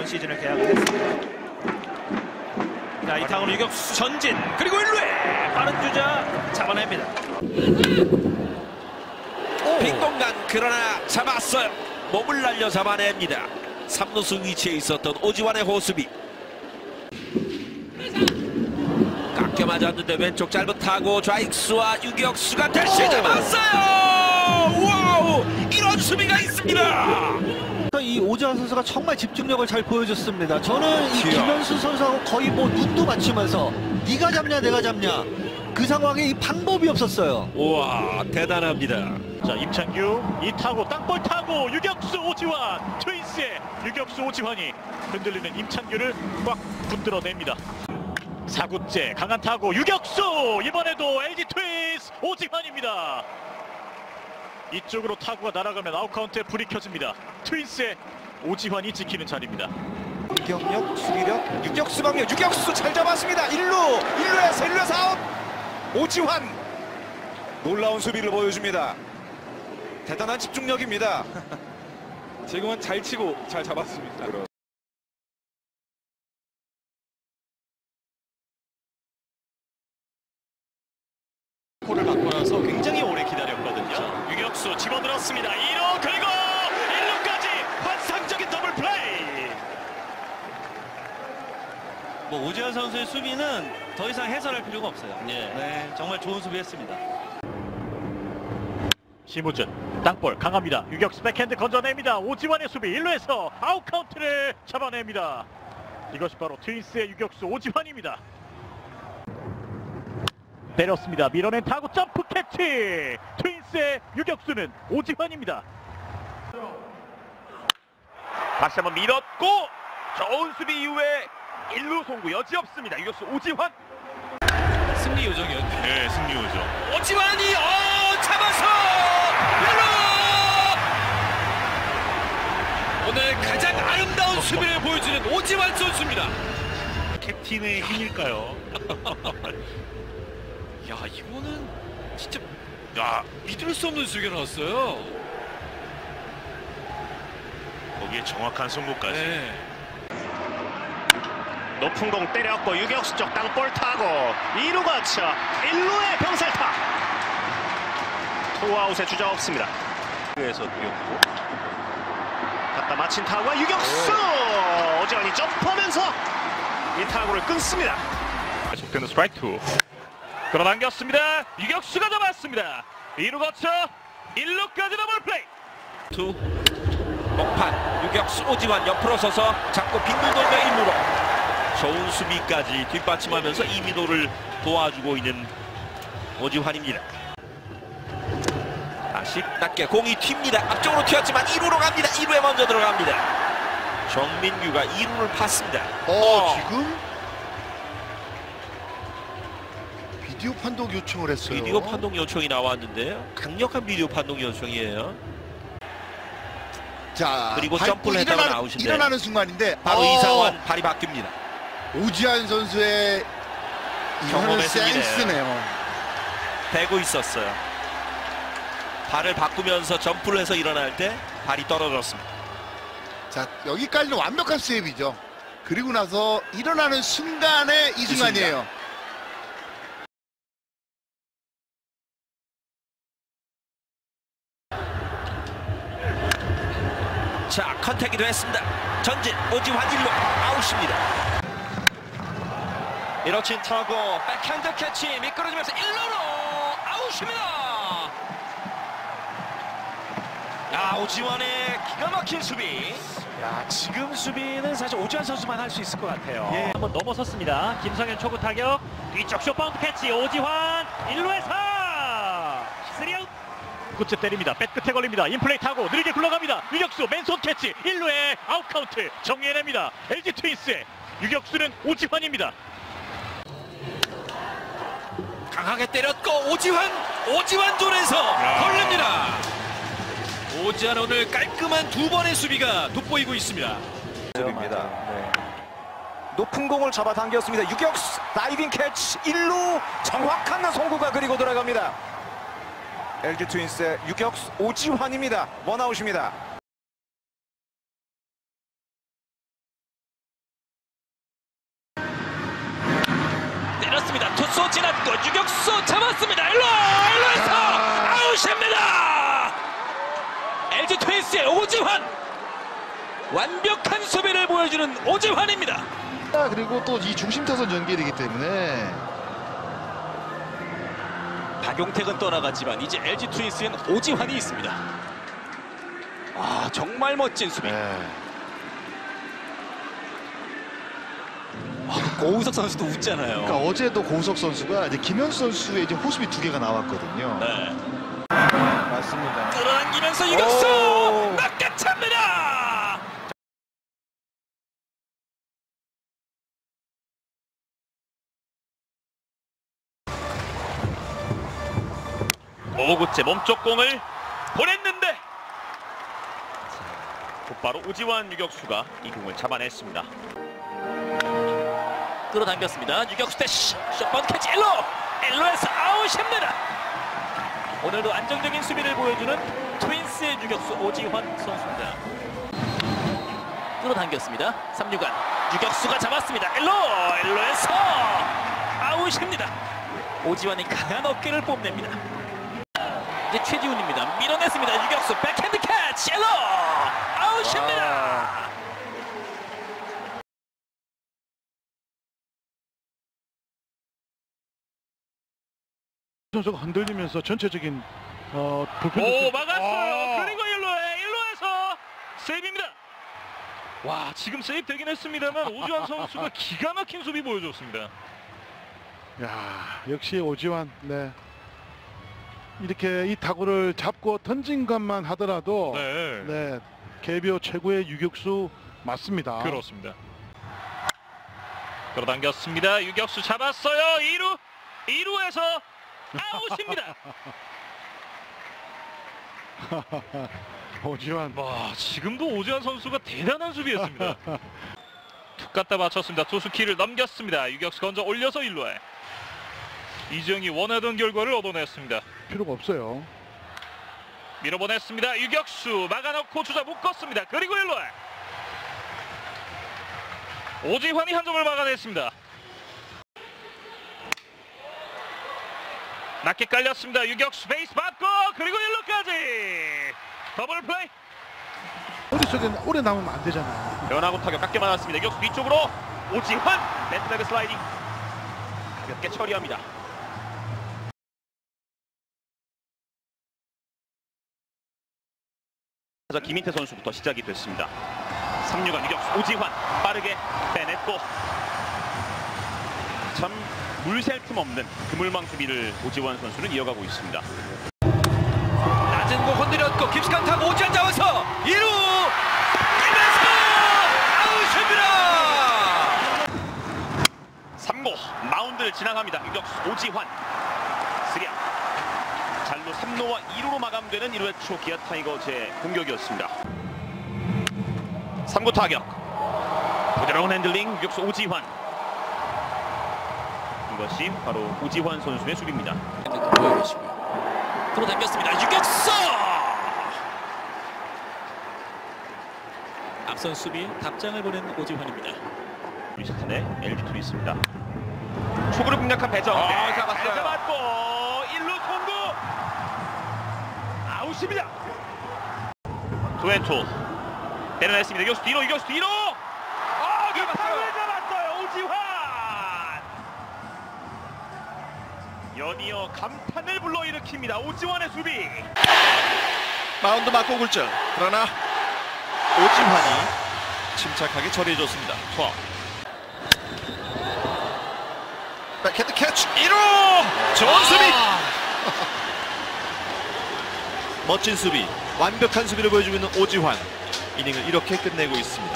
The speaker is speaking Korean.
전 시즌을 계약을 했습니다. 자, 이 타구는 유격수 전진 그리고 1루에 빠른 주자 잡아냅니다. 빈 공간 그러나 잡았어요. 몸을 날려 잡아냅니다. 3루수 위치에 있었던 오지환의 호수비. 깎여 맞았는데 왼쪽 짧은 타고 좌익수와 유격수가 대신 잡았어요. 와우, 이런 수비가 있습니다. 이 오지환 선수가 정말 집중력을 잘 보여줬습니다. 저는 이 김현수 선수하고 거의 뭐 눈도 맞추면서 네가 잡냐 내가 잡냐 그 상황에 이 방법이 없었어요. 우와, 대단합니다. 자, 임창규 이 타고 땅볼 타고 유격수 오지환, 트윈스의 유격수 오지환이 흔들리는 임창규를 꽉 붙들어냅니다. 4구째 강한 타고 유격수, 이번에도 LG 트윈스 오지환입니다. 이쪽으로 타구가 날아가면 아웃카운트에 불이 켜집니다. 트윈스의 오지환이 지키는 자리입니다. 공격력, 수비력, 유격수 방역, 유격수 잘 잡았습니다. 1루에서 아웃. 오지환 놀라운 수비를 보여줍니다. 대단한 집중력입니다. 지금은 잘 치고 잘 잡았습니다. 콜을 받고 나서 굉장히 오래 기다렸거든요. 유격수 집어들었습니다. 2루 그리고 1루까지 환상적인 더블 플레이. 뭐 오지환 선수의 수비는 더 이상 해설할 필요가 없어요. 네, 정말 좋은 수비했습니다. 심우준 땅볼 강합니다. 유격수 백핸드 건져냅니다. 오지환의 수비 1루에서 아웃카운트를 잡아냅니다. 이것이 바로 트윈스의 유격수 오지환입니다. 때렸습니다. 밀어낸 타구 점프 캐치. 트윈스의 유격수는 오지환입니다. 다시 한번 밀었고 좋은 수비 이후에 1루 송구 여지없습니다. 유격수 오지환. 승리 요정이었죠. 네, 승리 요정. 오지환이 잡아서 1루! 오늘 가장 아름다운 수비를 보여주는 오지환 선수입니다. 캡틴의 힘일까요? 야, 이거는 진짜 믿을 수 없는 수비가 나왔어요. 거기에 정확한 송구까지. 네. 높은 공 때렸고 유격수 쪽 땅볼 타고 2루 거쳐 1루에 병살타. 투아웃에 주자 없습니다. 에서 뛰었고 갖다 맞힌 타구와 유격수 오지환이 점프하면서 이 타구를 끊습니다. 계속되는 스트라이크 2. 끌어당겼습니다. 유격수가 잡았습니다. 2루 거쳐 1루까지 더블 플레이. 투 목판 유격수 오지환 옆으로 서서 잡고 빙글 돌며 1루로. 좋은 수비까지 뒷받침하면서 이민호를 도와주고 있는 오지환입니다. 다시 낮게 공이 튑니다. 앞쪽으로 튀었지만 2루로 갑니다. 2루에 먼저 들어갑니다. 정민규가 2루를 팠습니다. 지금 비디오 판독 요청을 했어요. 비디오 판독 요청이 나왔는데요. 강력한 비디오 판독 요청이에요. 자, 그리고 점프를 했다가 나오신데 일어나는 순간인데 바로 이상환 발이 바뀝니다. 오지환 선수의 경험의 센스네요. 대고 있었어요. 발을 바꾸면서 점프를 해서 일어날 때 발이 떨어졌습니다. 자, 여기까지는 완벽한 세이브죠. 그리고 나서 일어나는 순간에 이 순간이에요. 자, 컨택이 됐습니다. 전진 오지환 1루 아웃입니다. 밀어친 타고 백핸드 캐치 미끄러지면서 1루로 아웃입니다. 오지환의 기가 막힌 수비. 지금 수비는 사실 오지환 선수만 할 수 있을 것 같아요. 한번 넘어섰습니다. 김성현 초구 타격 뒤쪽 쇼바운드 캐치 오지환 1루에서 3아웃. 9째 때립니다. 백 끝에 걸립니다. 인플레이 타고 느리게 굴러갑니다. 유격수 맨손 캐치 1루에 아웃카운트 정리해냅니다. LG 트윈스의 유격수는 오지환입니다. 강하게 때렸고 오지환 존에서 걸립니다. 오지환 오늘 깔끔한 두 번의 수비가 돋보이고 있습니다. 수비입니다. 높은 공을 잡아당겼습니다. 유격수 다이빙 캐치 1루 정확한 송구가 그리고 들어갑니다. LG 트윈스의 유격수 오지환입니다. 원아웃입니다. 잡았고 유격수 잡았습니다. 일루에서 아웃입니다. LG 트윈스의 오지환, 완벽한 수비를 보여주는 오지환입니다. 그리고 또 이 중심타선 연결이기 때문에 박용택은 떠나갔지만 이제 LG 트윈스엔 오지환이 있습니다. 아, 정말 멋진 수비. 고우석 선수도 웃잖아요. 그러니까 어제도 고우석 선수가 이제 김현수 선수의 이제 호수비 2개가 나왔거든요. 네. 맞습니다. 끌어당기면서 유격수 낚아찹니다. 5구째 몸쪽 공을 보냈는데 곧바로 오지환 유격수가 이 공을 잡아냈습니다. 끌어당겼습니다. 유격수 대 샷번 캐치 일루에서 아웃입니다. 오늘도 안정적인 수비를 보여주는 트윈스의 유격수 오지환 선수입니다. 끌어당겼습니다. 3루간 유격수가 잡았습니다. 일루에서 아웃입니다. 오지환이 강한 어깨를 뽐냅니다. 이제 최지훈입니다. 밀어냈습니다. 유격수 백핸드 캐치 아웃입니다. 선수가 흔들리면서 전체적인 불편. 오, 막았어요. 그리고 일루에서 세이브입니다. 와, 지금 세이브 되긴 했습니다만 오지환 선수가 기가 막힌 수비 보여줬습니다. 야, 역시 오지환. 네. 이렇게 이 타구를 잡고 던진 것만 하더라도 네, KBO 최고의 유격수 맞습니다. 그렇습니다. 끌어당겼습니다. 유격수 잡았어요. 2루에서 아웃입니다. 오지환. 와, 지금도 오지환 선수가 대단한 수비였습니다. 툭 갖다 맞췄습니다. 투수 키를 넘겼습니다. 유격수 건져 올려서 1루에 이정이 원하던 결과를 얻어냈습니다. 필요가 없어요. 밀어보냈습니다. 유격수 막아놓고 주자 묶었습니다. 그리고 1루에 오지환이 한 점을 막아냈습니다. 낮게 깔렸습니다. 유격수 베이스 받고 그리고 1루까지 더블 플레이. 머릿속에 오래 남으면 안 되잖아요. 변화구 타격 깎게 맞았습니다. 유격수 뒤쪽으로 오지환 벤트백을 슬라이딩 가볍게 처리합니다. 김인태 선수부터 시작이 됐습니다. 3루간 유격수 오지환 빠르게 빼냈고 참 물샐 틈 없는 그물망 수비를 오지환 선수는 이어가고 있습니다. 낮은 공 건드렸고 깊숙한 타구 오지환 잡아서 2루 1루에서 아웃입니다. 3구 마운드를 지나갑니다. 유격수 오지환 3아웃. 잘로 3루와 2루로 마감되는 1회 초 기아 타이거즈의 공격이었습니다. 3구 타격 부드러운 핸들링 유격수 오지환. 이것이 바로 오지환 선수의 수비입니다. 보여주시고요. 끌어당겼습니다. 유격수 앞선 수비에 답장을 보낸 오지환입니다. 리스탄의 LG 트윈스입니다. 초구를 공략한 배정. 잡았어요. 잡았고 1루 통구 아웃입니다. 투앤투 때려냈습니다. 유격수 뒤로 타구를 잡았어요. 오지환 연이어 감탄을 불러일으킵니다. 오지환의 수비. 마운드 맞고 굴절. 그러나 오지환이 침착하게 처리해줬습니다. 투아웃. 백핸드 캐치 1루! 좋은 수비! 멋진 수비, 완벽한 수비를 보여주고 있는 오지환. 이닝을 이렇게 끝내고 있습니다.